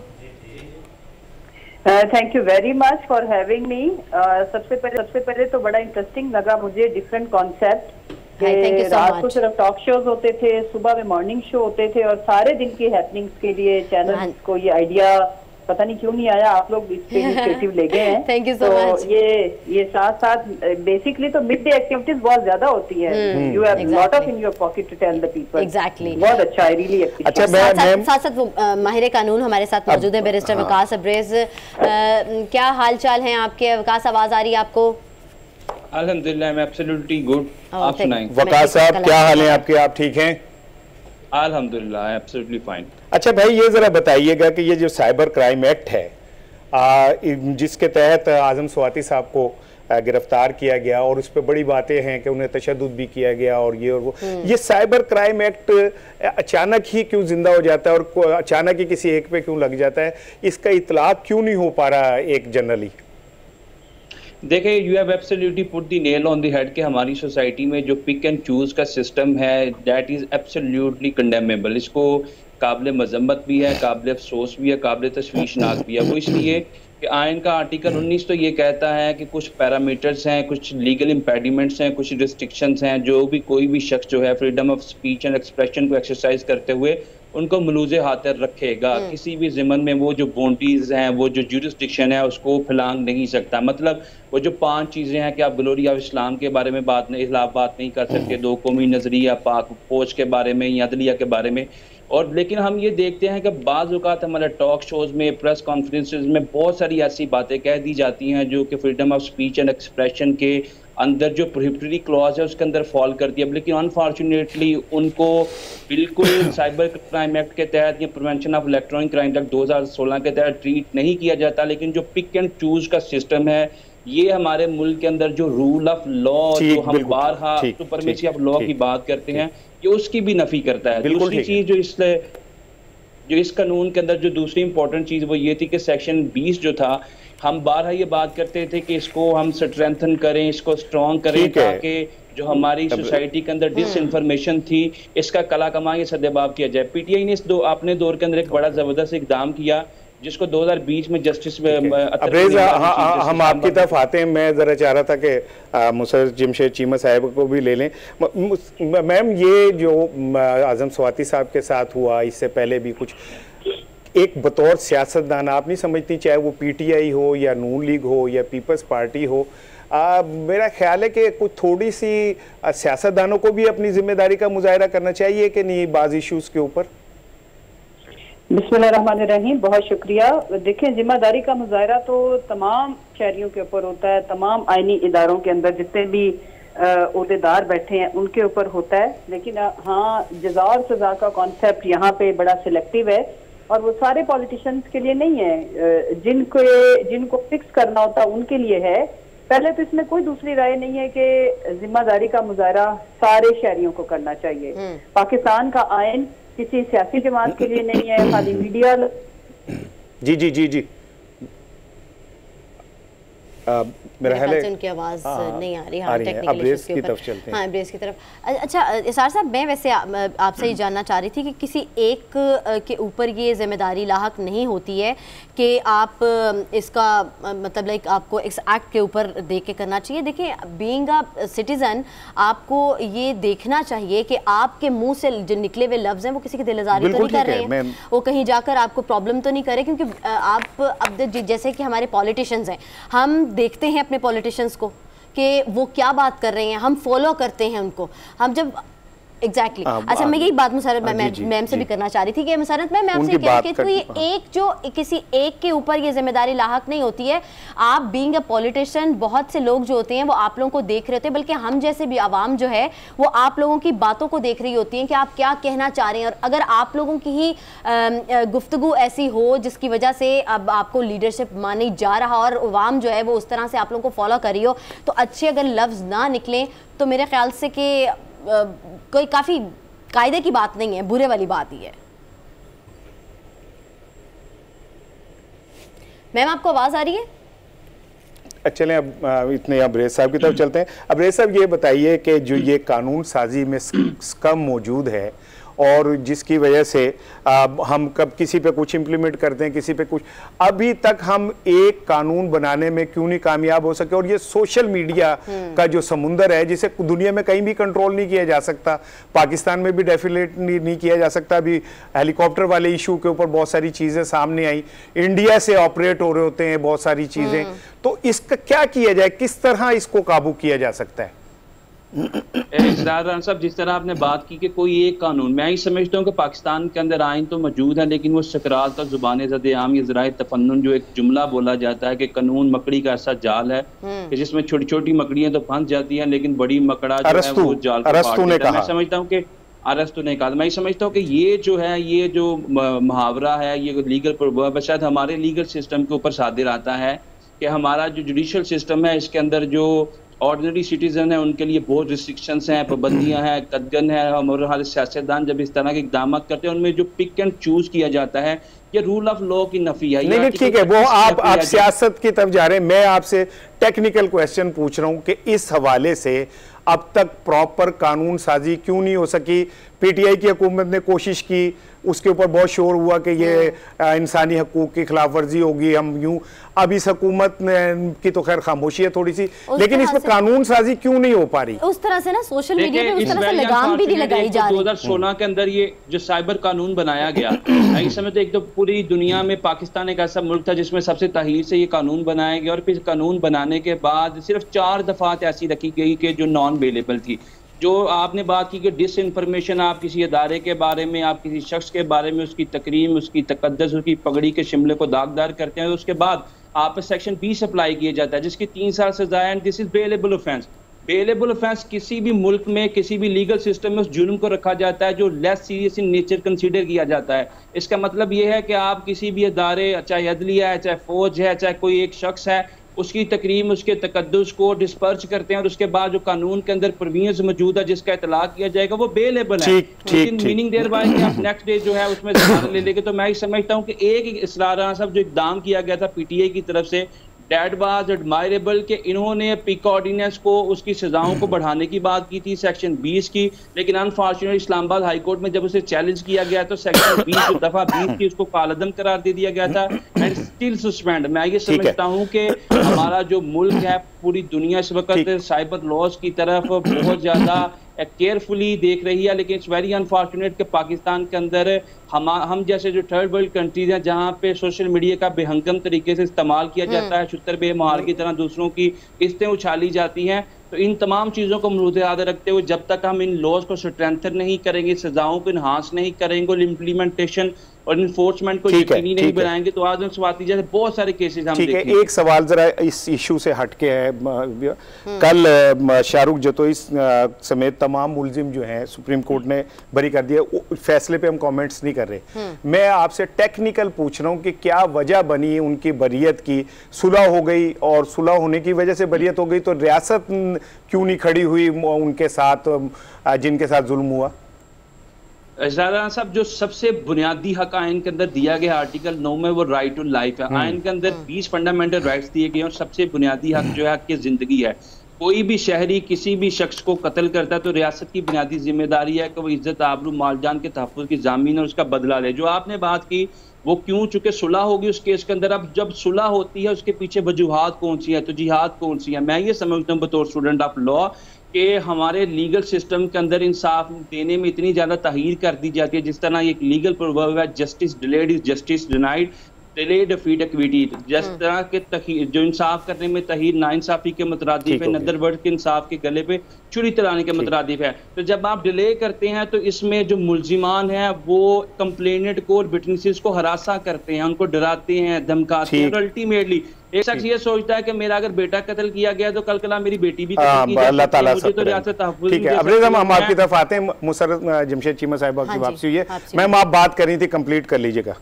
Thank you very much for having me. सबसे पहले सबसे पहले तो बड़ा इंटरेस्टिंग लगा मुझे डिफरेंट कॉन्सेप्ट। रात को सिर्फ टॉक शोज होते थे, सुबह में मॉर्निंग शो होते थे, और सारे दिन की हैपनिंग्स के लिए चैनल को ये आइडिया पता नहीं क्यों नहीं आया, आप लोग इस पे इनिशिएटिव ले गए हैं। Thank you so much. ये ये साथ साथ बेसिकली तो मिड डे एक्टिविटीज बहुत ज्यादा होती है, you have lot of in your pocket to tell the people. Exactly, बहुत अच्छा, आई रियली एप्रिशिएट। अच्छा, मैं साथ साथ वो माहिर कानून हमारे साथ मौजूद है, बैरिस्टर वकास अब्रेज। क्या हाल चाल है आपके वकास? आवाज आ रही है आपको? अल्हम्दुलिल्लाह, आई एम एब्सोल्युटली गुड। आप सुनाएं वकास साहब, क्या हाल है आपके? आप ठीक हैं? अल्हम्दुलिल्लाह, एब्सोल्युटली फाइन। अच्छा भाई, ये जरा बताइएगा कि ये जो साइबर क्राइम एक्ट है, आ, जिसके तहत आजम स्वाति साहब को गिरफ्तार किया गया और उस पर बड़ी बातें हैं कि उन्हें तशद्दुद भी किया गया और ये और वो, ये साइबर क्राइम एक्ट अचानक ही क्यों जिंदा हो जाता है और अचानक ही किसी एक पे क्यों लग जाता है? इसका इतलाक क्यों नहीं हो पा रहा एक जनरली? देखिए, you have absolutely put the nail on the head कि हमारी सोसाइटी में जो पिक एंड चूज का सिस्टम है, दैट इज एब्सोल्युटली कंडेमेबल। इसको काबिल मजम्मत भी है, काबिल अफसोस भी है, काबिल तशवीशनाक भी है। वो इसलिए कि आयन का आर्टिकल उन्नीस तो ये कहता है कि कुछ पैरामीटर्स हैं, कुछ लीगल इम्पेडिमेंट्स हैं, कुछ रिस्ट्रिक्शंस हैं, जो भी कोई भी शख्स जो है freedom of speech and expression को एक्सरसाइज करते हुए उनको मलूज़े हाथर रखेगा। किसी भी ज़िमन में वो जो बाउंड्रीज हैं, वो जो ज्यूरिसडिक्शन है, उसको फैलांग नहीं सकता। मतलब वो जो पांच चीज़ें हैं कि आप ग्लोरी ऑफ इस्लाम के बारे में बात नहीं, खिलाफ बात नहीं कर सकते, दो कौमी नज़रिया, पाक फौज के बारे में या अदलिया के बारे में। और लेकिन हम ये देखते हैं कि बाज़ औक़ात हमारे टॉक शोज़ में, प्रेस कॉन्फ्रेंसेस में बहुत सारी ऐसी बातें कह दी जाती हैं जो कि freedom of speech and expression के अंदर जो प्रोहिबिटरी क्लॉज है उसके अंदर फॉल कर दिया, लेकिन अनफॉर्चुनेटली उनको बिल्कुल साइबर क्राइम एक्ट के तहत या prevention of electronic crime act दो हज़ार सोलह के तहत ट्रीट नहीं किया जाता। लेकिन जो पिक एंड चूज का सिस्टम है, ये हमारे मुल्क के अंदर जो रूल ऑफ लॉ, जो हम बारहा सुपरमेसी ऑफ लॉ की बात करते हैं, ये उसकी भी नफी करता है। दूसरी चीज जो इस जो इस कानून के अंदर जो दूसरी इंपॉर्टेंट चीज वो ये थी कि सेक्शन बीस जो था, हम बारहा ये बात करते थे कि इसको हम स्ट्रेंथन करें, इसको स्ट्रॉन्ग करें, ताकि जो हमारी सोसाइटी के अंदर डिस इन्फॉर्मेशन थी इसका कला कमा ये सदेबाब किया जाए। पीटीआई ने इस दो अपने दौर के अंदर एक बड़ा जबरदस्त इकदाम किया जिसको दो हज़ार बीस में जस्टिस अब्रेज, हम आपकी तरफ आते हैं। मैं जरा चाह रहा था कि मुसर्रत जमशेद चीमा साहब को भी ले लें। मैम, ये जो आजम स्वाति साहब के साथ हुआ, इससे पहले भी कुछ, एक बतौर सियासतदान आप नहीं समझती, चाहे वो पीटीआई हो या नून लीग हो या पीपल्स पार्टी हो, आ, मेरा ख्याल है कि कुछ थोड़ी सी सियासतदानों को भी अपनी जिम्मेदारी का मुजाहरा करना चाहिए कि नहीं बाज़ इश्यूज़ के ऊपर? बिस्मिल्लाहिर्रहमानिर्रहीम, बहुत शुक्रिया। देखें, जिम्मेदारी का मुजाहरा तो तमाम शहरियों के ऊपर होता है, तमाम आईनी इदारों के अंदर जितने भी ओहदेदार बैठे हैं उनके ऊपर होता है। लेकिन हाँ, जज़ा और सज़ा का कॉन्सेप्ट यहाँ पे बड़ा सिलेक्टिव है और वो सारे पॉलिटिशियंस के लिए नहीं है। जिनको जिनको फिक्स करना होता है उनके लिए है। पहले तो इसमें कोई दूसरी राय नहीं है कि जिम्मेदारी का मुजाहरा सारे शहरियों को करना चाहिए। पाकिस्तान का आयन किसी सियासी जमात के लिए नहीं है, खाली मीडिया। जी जी जी जी आ, मेरा ख्याल है उनकी आवाज नहीं आ रही। हाँ, टेक्निकल इश्यूज के ऊपर। हाँ, ब्रेस की तरफ। अच्छा इसार साहब, मैं वैसे आपसे ये जानना चाह रही थी कि किसी एक के ऊपर ये जिम्मेदारी लाहक नहीं होती है कि आप इसका मतलब लाइक आपको इस एक्ट के ऊपर देख के करना चाहिए। देखिए, बीइंग अ सिटीजन आपको ये देखना चाहिए कि आपके मुंह से जो निकले हुए लफ्ज हैं वो किसी की दिलआज़ारी तो नहीं कर रहे हैं, वो कहीं जाकर आपको प्रॉब्लम तो नहीं करे। क्योंकि आप अब जैसे कि हमारे पॉलिटिशियंस हैं, हम देखते हैं अपने पॉलिटिशियंस को कि वो क्या बात कर रहे हैं, हम फॉलो करते हैं उनको। हम जब एग्जैक्टली exactly. अच्छा, मैं यही बात मुसरत मैम से भी करना चाह रही थी कि मुसरत मैम मैं आपसे कह रही थी कि कोई एक जो किसी एक के ऊपर ये जिम्मेदारी लाहक नहीं होती है। आप बीइंग अ पॉलिटिशियन, बहुत से लोग जो होते हैं वो आप लोगों को देख रहे होते हैं, बल्कि हम जैसे भी आवाम जो है वो आप लोगों की बातों को देख रही होती है कि आप क्या कहना चाह रहे हैं। और अगर आप लोगों की ही गुफ्तगू ऐसी हो जिसकी वजह से अब आपको लीडरशिप मानी जा रहा और अवाम जो है वो उस तरह से आप लोगों को फॉलो कर रही हो, तो अच्छे अगर लफ्ज़ ना निकलें तो मेरे ख्याल से कि Uh, कोई काफी कायदे की बात नहीं है, बुरे वाली बात ही है। मैम आपको आवाज आ रही है? चलें अब इतने अब्रेज साहब की तरफ चलते हैं। अब्रेज साहब ये बताइए कि जो ये कानून साजी में स्कम मौजूद है और जिसकी वजह से आ, हम कब किसी पे कुछ इम्प्लीमेंट करते हैं, किसी पे कुछ, अभी तक हम एक कानून बनाने में क्यों नहीं कामयाब हो सके? और ये सोशल मीडिया का जो समुंदर है जिसे दुनिया में कहीं भी कंट्रोल नहीं किया जा सकता, पाकिस्तान में भी डेफिनेटली नहीं किया जा सकता। अभी हेलीकॉप्टर वाले इशू के ऊपर बहुत सारी चीज़ें सामने आई, इंडिया से ऑपरेट हो रहे होते हैं बहुत सारी चीज़ें, तो इसका क्या किया जाए, किस तरह इसको काबू किया जा सकता है? साहब, जिस तरह आपने बात की कि कोई एक कानून, मैं ही समझता हूँ कि पाकिस्तान के अंदर आइन तो मौजूद है, लेकिन वो सकरात और जुबान ज़द-ए-आम या ज़राए तफन्नुन, जो एक जुमला बोला जाता है कि कानून मकड़ी का ऐसा जाल है कि जिसमें छोटी छोटी मकड़ियां तो फंस जाती हैं लेकिन बड़ी मकड़ा जो है वो जाल को काट देता है। मैं समझता हूँ कि अरस्तु ने कहा, मैं समझता हूँ कि ये जो है, ये जो मुहावरा है, ये लीगल प्रोवर्ब शायद हमारे लीगल सिस्टम के ऊपर सादिर आता है कि हमारा जो जुडिशल सिस्टम है इसके अंदर जो ऑर्डिनरी सिटीजन है उनके लिए बहुत रिस्ट्रिक्शंस हैं, पाबंदियां हैं, कदगन है। हमारे हर सियासतदान जब इस तरह के इकदाम करते हैं उनमें जो पिक एंड चूज किया जाता है, ये रूल ऑफ लॉ की नफी है। नहीं नहीं ठीक है, वो आप आप सियासत की तरफ जा रहे हैं, मैं आपसे टेक्निकल क्वेश्चन पूछ रहा हूं कि इस हवाले से अब तक प्रॉपर कानून साजी क्यों नहीं हो सकी? पीटीआई की हुकूमत ने कोशिश की, उसके ऊपर बहुत शोर हुआ कि ये इंसानी हकूक की खिलाफ वर्जी होगी, हम यूं, अब इस हुकूमत की तो खैर खामोशी है थोड़ी सी, लेकिन इसमें कानून साजी क्यों नहीं हो पा रही? उस तरह से ना सोशल मीडिया पे उस तरह से लगाम भी नहीं लगाई जा रही। दो हज़ार सोलह के अंदर ये जो साइबर कानून बनाया गया, इस समय तो एक तो पूरी दुनिया में पाकिस्तान एक ऐसा मुल्क था जिसमें सबसे तहीर से ये कानून बनाया गया, और फिर कानून बनाने के बाद सिर्फ चार दफात ऐसी रखी गई कि जो नॉन अवेलेबल थी। जो आपने बात की कि डिस इन्फॉर्मेशन, आप किसी अदारे के बारे में, आप किसी शख्स के बारे में उसकी तकरीम, उसकी तकद्दस, उसकी पगड़ी के शिमले को दागदार करते हैं, उसके बाद आप सेक्शन बीस अप्लाई किया जाता है जिसकी तीन साल सजा है, and this is bailable offence. Bailable offence किसी भी मुल्क में, किसी भी लीगल सिस्टम में उस जुर्म को रखा जाता है जो less serious in nature consider किया जाता है। इसका मतलब ये है कि आप किसी भी अदारे, चाहे अदलिया है, चाहे फौज है, चाहे कोई एक शख्स है, उसकी तकरीम, उसके तकद्दुस को डिस्पर्च करते हैं, और उसके बाद जो कानून के अंदर प्रोविजंस मौजूद है जिसका इतलाक किया जाएगा वो बेलेबल है। लेकिन मीनिंग देयर बाय कि आप नेक्स्ट डे जो है उसमें ज़मानत ले लेंगे। तो मैं ही समझता हूँ कि एक इसरार राना साहब जो इकदाम किया गया था पीटीआई की तरफ से, डेट वाज एडमायरेबल कि इन्होंने पिक ऑर्डिनेंस को, उसकी सजाओं को बढ़ाने की बात की थी सेक्शन बीस की, लेकिन अनफॉर्चुनेटली इस्लामाबाद हाई कोर्ट में जब उसे चैलेंज किया गया तो सेक्शन बीस जो दफा बीस की उसको कालअदम करार दे दिया गया था एंड स्टिल सस्पेंड। मैं ये समझता हूँ कि हमारा जो मुल्क है, पूरी दुनिया इस वक्त साइबर लॉज की तरफ बहुत ज्यादा केयरफुली देख रही है, लेकिन इट्स वेरी अनफॉर्चुनेट कि पाकिस्तान के अंदर हम हम जैसे जो थर्ड वर्ल्ड कंट्रीज हैं जहाँ पे सोशल मीडिया का बेहंगम तरीके से इस्तेमाल किया जाता है, छुतर बेमहार की तरह दूसरों की किस्तें उछाली जाती हैं, तो इन तमाम चीज़ों को मद्देनजर रखते हुए जब तक हम इन लॉज को स्ट्रेंथन नहीं करेंगे, सजाओं को इन्हांस नहीं करेंगे, इम्प्लीमेंटेशन और इन्फोर्समेंट को यकीनी नहीं बनाएंगे, तो आज हम स्वाति जैसे बहुत सारे केसेस हम ठीक है। एक सवाल जरा इस इशू से हटके है, कल शाहरुख जतोई समेत तमाम मुलजिम जो हैं सुप्रीम कोर्ट ने बरी कर दिया, फैसले पे हम कमेंट्स नहीं कर रहे, मैं आपसे टेक्निकल पूछ रहा हूँ कि क्या वजह बनी उनकी बरियत की? सुलह हो गई और सुलह होने की वजह से बरियत हो गई, तो रियासत क्यों नहीं खड़ी हुई उनके साथ जिनके साथ जुल्म हुआ? राना साहब, जो सबसे बुनियादी हक आयन के अंदर दिया गया आर्टिकल नौ में वो राइट टू लाइफ है। आयन के अंदर बीस फंडामेंटल राइट्स दिए गए और सबसे बुनियादी हक जो है हक की जिंदगी है। कोई भी शहरी किसी भी शख्स को कत्ल करता है तो रियासत की बुनियादी जिम्मेदारी है कि वो इज्जत, आबरू, मालजान के तहफ़्फ़ुज़ की ज़ामीन और उसका बदला ले। जो आपने बात की वो क्यों, चूंकि सुलह होगी उस केस के अंदर, अब जब सुलह होती है उसके पीछे वजूहात कौन सी है, तो जिहाद कौन सी है? मैं ये समझता हूँ बतौर स्टूडेंट ऑफ लॉ कि हमारे लीगल सिस्टम के अंदर इंसाफ देने में इतनी ज़्यादा तहीर कर दी जाती है, जिस तरह एक लीगल प्रोवर्ब है, justice delayed is justice denied. Delay defeat equity, जिस तरह के तखीर जो इंसाफ करने में तहीर नाइंसाफी के मुतरादिफ है, नदरवर्ड के इंसाफ के गले पे छुरी चलाने के मुतरादिफ है। तो जब आप डिले करते हैं तो इसमें जो मुल्जिमान हैं वो कंप्लेनेंट को और विटनेसेस को हरासा करते हैं, उनको डराते हैं, धमकाते हैं, और अल्टीमेटली एक शख्स ये सोचता है कि मेरा अगर बेटा कत्ल किया गया तो कल कला मेरी बेटी भी कत्ल की अल्लाह ताला मुझे तो रियासत तहफ़्फ़ुज़। ठीक है, अब्रेज़ हम आपकी तरफ आते हैं। मुसर्रत जमशेद चीमा साहिबा की वापसी हुई है। मैम आप बात कर रही थी, कंप्लीट कर लीजिएगा।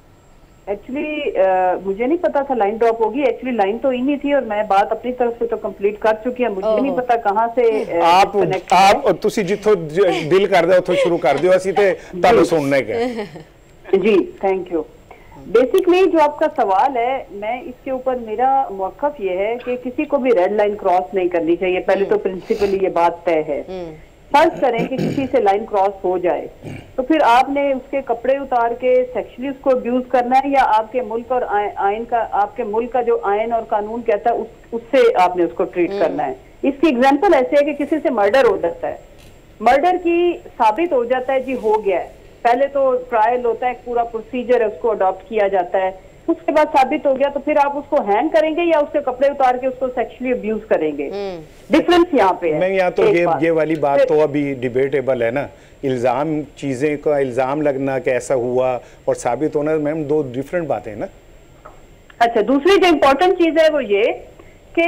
एक्चुअली uh, मुझे नहीं पता था लाइन ड्रॉप होगी, एक्चुअली लाइन तो ही नहीं थी और मैं बात अपनी तरफ से तो कंप्लीट कर चुकी है, मुझे नहीं पता कहाँ से uh, आप आप तुसी जिथों दिल कर दे उथों शुरू कर दियो, असी ते तालो सुनने के। जी थैंक यू। बेसिकली जो आपका सवाल है, मैं इसके ऊपर मेरा मौक़िफ़ ये है कि किसी को भी रेड लाइन क्रॉस नहीं करनी चाहिए। पहले तो प्रिंसिपली ये बात तय है। फर्ज करें कि किसी से लाइन क्रॉस हो जाए तो फिर आपने उसके कपड़े उतार के सेक्सुअली उसको अब्यूज करना है, या आपके मुल्क और आइन का आपके मुल्क का जो आइन और कानून कहता है उस, उससे आपने उसको ट्रीट करना है। इसकी एग्जांपल ऐसे है कि किसी से मर्डर हो जाता है, मर्डर की साबित हो जाता है जी हो गया है, पहले तो ट्रायल होता है, पूरा प्रोसीजर है, उसको अडॉप्ट किया जाता है, उसके बाद साबित हो गया तो फिर आप उसको हैंग करेंगे या उसके कपड़े उतार के उसको सेक्सुअली अब्यूज करेंगे। डिफरेंस यहाँ पे है। मैं यहाँ तो ये ये वाली बात तो अभी डिबेटेबल है ना, इल्जाम चीजें का इल्जाम लगना कैसा हुआ और साबित होना, मैम दो डिफरेंट बातें हैं ना। अच्छा, दूसरी जो इम्पोर्टेंट चीज है वो ये कि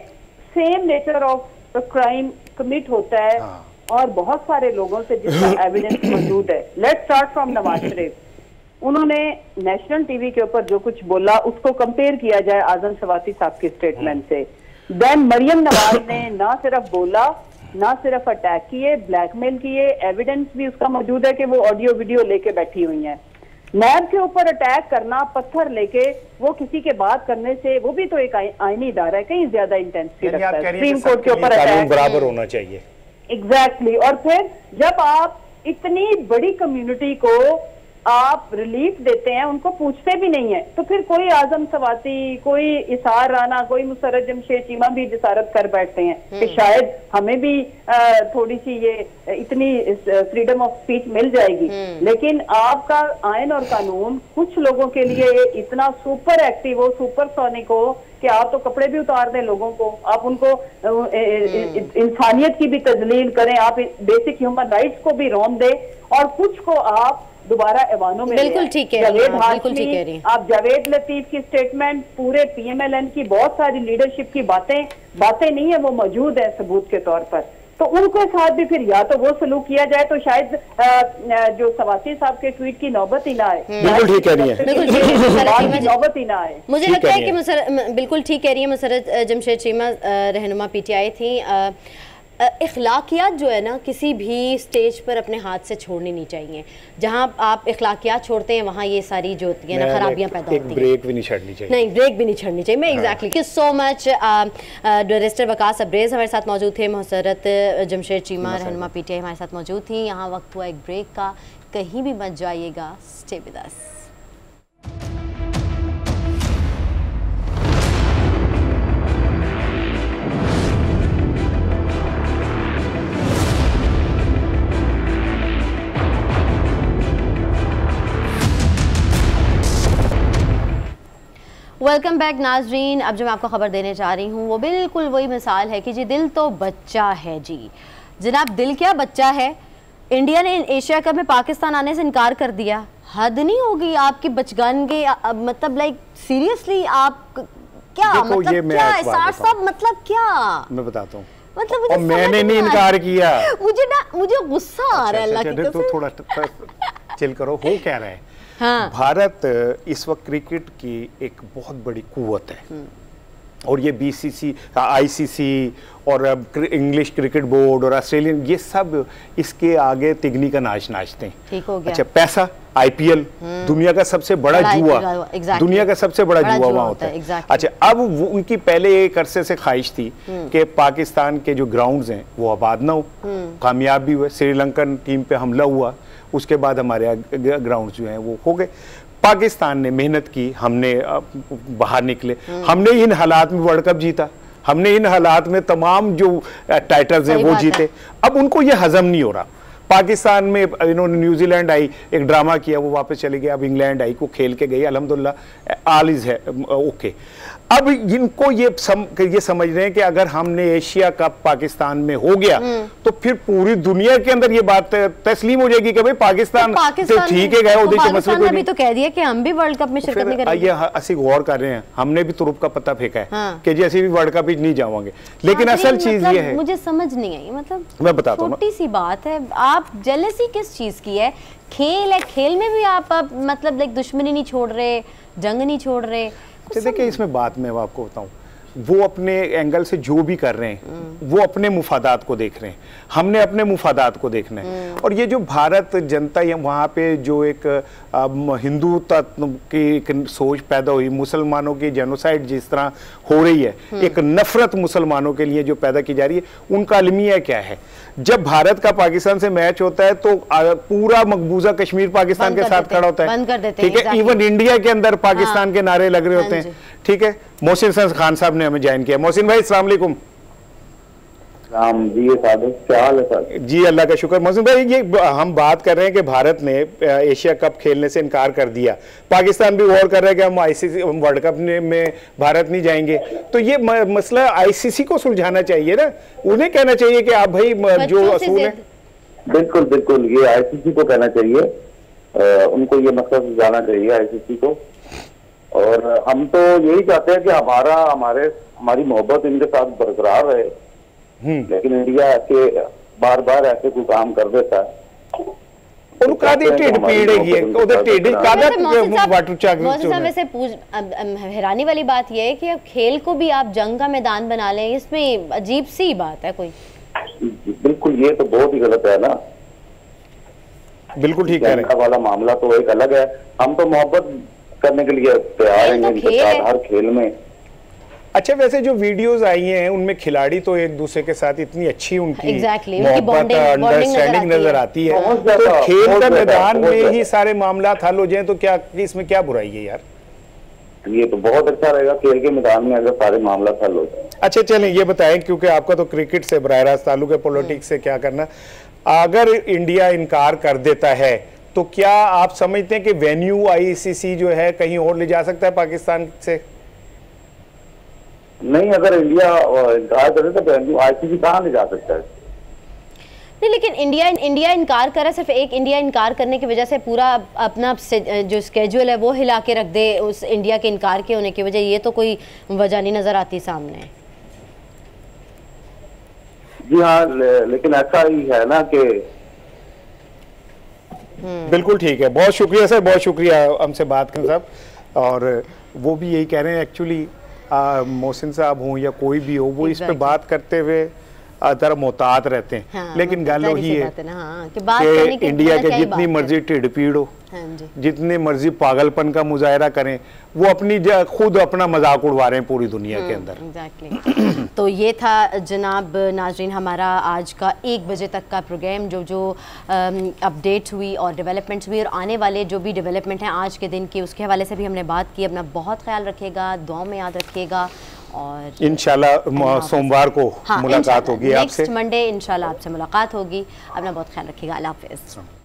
same nature of crime commit होता है और बहुत सारे लोगों से जिसका एविडेंस मौजूद है। Let's start from Nawaz Sharif. उन्होंने नेशनल टीवी के ऊपर जो कुछ बोला उसको कंपेयर किया जाए आजम सवाती साहब की स्टेटमेंट से। देन मरियम नवाज ने ना सिर्फ बोला, ना सिर्फ अटैक किए, ब्लैकमेल किए, एविडेंस भी उसका मौजूद है कि वो ऑडियो वीडियो लेके बैठी हुई हैं। नैब के ऊपर अटैक करना, पत्थर लेके वो किसी के बात करने से, वो भी तो एक आईनी इदारा है, कहीं ज्यादा इंटेंसिटी रखता है। सुप्रीम कोर्ट के ऊपर अटैक बराबर होना चाहिए। एग्जैक्टली। और फिर जब आप इतनी बड़ी कम्युनिटी को आप रिलीफ देते हैं, उनको पूछते भी नहीं है, तो फिर कोई आजम सवाती, कोई इसार राना, कोई मुसर्रत जमशेद चीमा भी जिसारत कर बैठते हैं कि शायद हमें भी आ, थोड़ी सी ये इतनी फ्रीडम ऑफ स्पीच मिल जाएगी। लेकिन आपका आयन और कानून कुछ लोगों के लिए इतना सुपर एक्टिव हो, सुपर सोनिक हो कि आप तो कपड़े भी उतार दें लोगों को, आप उनको इंसानियत की भी तजलील करें, आप बेसिक ह्यूमन राइट्स को भी रोन दें, और कुछ को आप दोबारा ऐवानों में। बिल्कुल ठीक है, जावेद बिल्कुल ठीक कह रही हैं आप। जावेद लतीफ की स्टेटमेंट, पूरे पीएमएलएन की बहुत सारी लीडरशिप की बातें बातें नहीं है, वो मौजूद है सबूत के तौर पर। तो उनके साथ भी फिर या तो वो सलूक किया जाए तो शायद आ, आ, जो सवासी साहब के ट्वीट की नौबत ही ना आए। बिल्कुल ठीक कह रही है, नौबत ही ना आए। मुझे लगता है कि बिल्कुल ठीक कह रही है मुसर्रत जमशेद चीमा, रहनुमा पीटीआई थी। इखलाकियात जो है ना किसी भी स्टेज पर अपने हाथ से छोड़नी नहीं चाहिए। जहाँ आप इखलाकियात छोड़ते हैं वहाँ ये सारी जो होती है ना खराबियाँ पैदा होती हैं। ब्रेक भी नहीं छड़नी चाहिए। नहीं, ब्रेक भी नहीं छड़नी चाहिए। मैं एग्जैक्टली कि so much. Director Waqas Abrez हमारे साथ मौजूद थे, मुसर्रत जमशेद चीमा रहनुमा पीटीआई हमारे साथ मौजूद थी। यहाँ वक्त हुआ एक ब्रेक का, कहीं भी मत जाइएगा, stay with us. Welcome back नाजरीन। अब जो मैं आपको ख़बर देने जा रही हूँ वो बिल्कुल वही मिसाल है कि जी दिल तो बच्चा है। जी जनाब, दिल क्या बच्चा है। इंडिया ने एशिया कप में पाकिस्तान आने से इनकार कर दिया। हद नहीं होगी आपकी बचगानगे, मतलब लाइक सीरियसली आप क्या मतलब क्या इसार साहब, मतलब क्या मैं बताता हूँ, मतलब और मैंने नहीं इनकार किया। मुझे ना मुझे गुस्सा आ रहा है अल्लाह की कसम। थोड़ा चिल करो, हो क्या रहा है। हाँ। भारत इस वक्त क्रिकेट की एक बहुत बड़ी कुव्वत है, और ये बीसीसी, आईसीसी और इंग्लिश क्रिकेट बोर्ड और ऑस्ट्रेलियन, ये सब इसके आगे तिगनी का नाच नाचते हैं। ठीक हो गया। अच्छा, पैसा, आईपीएल दुनिया का सबसे बड़ा जुआ, दुनिया का सबसे बड़ा जुआ वहाँ होता है। अच्छा, अब वो उनकी पहले एक अरसे से ख्वाहिश थी कि पाकिस्तान के जो ग्राउंड्स हैं वो आबाद ना हो। कामयाब भी हुए, श्रीलंकन टीम पे हमला हुआ, उसके बाद हमारे ग्राउंड जो हैं वो हो गए। पाकिस्तान ने मेहनत की, हमने बाहर निकले, हमने इन हालात में वर्ल्ड कप जीता, हमने इन हालात में तमाम जो टाइटल्स हैं वो जीते। अब उनको ये हजम नहीं हो रहा। पाकिस्तान में इन्होंने न्यूजीलैंड आई, एक ड्रामा किया, वो वापस चले गए, अब इंग्लैंड आई, को खेल के गई, अल्हम्दुलिल्लाह ऑल इज है ओके। अब इनको ये सम, ये समझ रहे हैं कि अगर हमने एशिया कप पाकिस्तान में हो गया तो फिर पूरी दुनिया के अंदर ये बात तस्लीम हो जाएगी कि भाई पाकिस्तान तो ठीक है गए, तो पाकिस्तान ने भी तो कह दिया कि हम भी वर्ल्ड कप में शिरकत नहीं करेंगे। ये असि गौर कर रहे हैं, हमने भी तुरुप का पत्ता फेंका है हाँ। कि जी असि भी वर्ल्ड कप नहीं जावांगे, लेकिन हाँ, असल चीज मतलब ये है, मुझे समझ नहीं आई, मतलब मैं बताता हूं, छोटी सी बात है, आप जेलसी किस चीज की है? खेल है, खेल में भी आप, आप मतलब लाइक दुश्मनी नहीं छोड़ रहे, जंग नहीं छोड़ रहे। देखिए इसमें बात मैं आपको बताऊं, वो अपने एंगल से जो भी कर रहे हैं वो अपने मुफादात को देख रहे हैं, हमने अपने मुफादात को देखना है। और ये जो भारत जनता है वहाँ पे जो एक हिंदू तत्व की एक सोच पैदा हुई, मुसलमानों की जेनोसाइड जिस तरह हो रही है, एक नफरत मुसलमानों के लिए जो पैदा की जा रही है, उनका अलमिया क्या है? जब भारत का पाकिस्तान से मैच होता है तो पूरा मकबूजा कश्मीर पाकिस्तान के साथ खड़ा होता है, ठीक है, इवन इंडिया के अंदर पाकिस्तान के नारे लग रहे होते हैं, ठीक है। मोहसिन खान साहब ने हमें ज्वाइन किया। मोहसिन भाई अस्सलाम वालेकुम। जी क्या हाल है सर? जी अल्लाह का शुक्र। मोहसिन भाई ये हम बात कर रहे हैं कि भारत ने एशिया कप खेलने से इनकार कर दिया, पाकिस्तान भी गौर कर रहा है कि हम आईसीसी वर्ल्ड कप में भारत नहीं जाएंगे, तो ये मसला आईसीसी को सुलझाना चाहिए ना, उन्हें कहना चाहिए कि आप भाई जो असूल है। बिल्कुल बिल्कुल, ये आईसीसी को कहना चाहिए, आ, उनको ये मसला सुलझाना चाहिए आईसीसी को। और हम तो यही चाहते हैं कि हमारा हमारे हमारी मोहब्बत इनके साथ बरकरार रहे, लेकिन इंडिया के बार बार ऐसे कोई काम कर देता है। हैरानी वाली बात यह है कि अब खेल को भी आप जंग का मैदान बना लें, इसमें अजीब सी बात है कोई। बिल्कुल, ये तो बहुत ही गलत है ना, बिल्कुल ठीक है। वाला मामला तो एक अलग है, हम तो मोहब्बत करने के लिए तैयार हैं इनके साथ हर खेल में। अच्छा, वैसे जो वीडियोस आई हैं उनमें खिलाड़ी तो एक दूसरे के साथ इतनी अच्छी उनकी exactly, मोहब्बत अंडरस्टैंडिंग नजर आती है, तो खेल का मैदान में ही सारे मामला हल हो जाए तो क्या इसमें क्या बुराई है यार? ये तो बहुत अच्छा रहेगा, खेल के मैदान में अगर सारे मामला हल हो जाए। अच्छा चलें ये बताएं, क्योंकि आपका तो क्रिकेट से बराह रास्त ताल्लुक है, पॉलिटिक्स से क्या करना, अगर इंडिया इनकार कर देता है तो क्या आप समझते हैं कि वेन्यू आईसीसी जो है कहीं और ले जा सकता है पाकिस्तान से? नहीं, अगर इंडिया इनकार करे तो वेन्यू आईसीसी कहाँ ले जा सकता है? नहीं, लेकिन इंडिया इंडिया इनकार करे, सिर्फ एक इंडिया इनकार करने की वजह से पूरा अपना जो स्केड्यूल है वो हिला के रख दे उस इंडिया के इनकार के होने की वजह, ये तो कोई वजह नहीं नजर आती सामने। जी हाँ, ले, लेकिन ऐसा ही है ना कि बिल्कुल ठीक है। बहुत शुक्रिया सर, बहुत शुक्रिया हमसे बात करने साहब। और वो भी यही कह रहे हैं एक्चुअली, मोहसिन साहब हों या कोई भी हो, वो exactly. इस पे बात करते हुए तरह मोहतात रहते हैं, हाँ, लेकिन गल वही है हाँ, कि, बात कि इंडिया के जितनी मर्जी ढिड पीड़ हो, हाँ जितने मर्जी पागलपन का मुजाहरा करें, वो अपनी खुद अपना मजाक उड़वा रहे हैं पूरी दुनिया के अंदर। एग्जैक्टली। तो ये था जनाब नाजरीन हमारा आज का एक बजे तक का प्रोग्राम, जो जो अपडेट्स हुई और डेवलपमेंट्स हुई और आने वाले जो भी डेवलपमेंट हैं आज के दिन की, उसके हवाले से भी हमने बात की। अपना बहुत ख्याल रखिएगा, दुआओं में याद रखिएगा, और इंशाल्लाह सोमवार को हाँ, मुलाकात होगी आपसे, नेक्स्ट मंडे इंशाल्लाह आपसे मुलाकात होगी। अपना बहुत ख्याल रखिएगा। अल्लाह हाफ़िज़।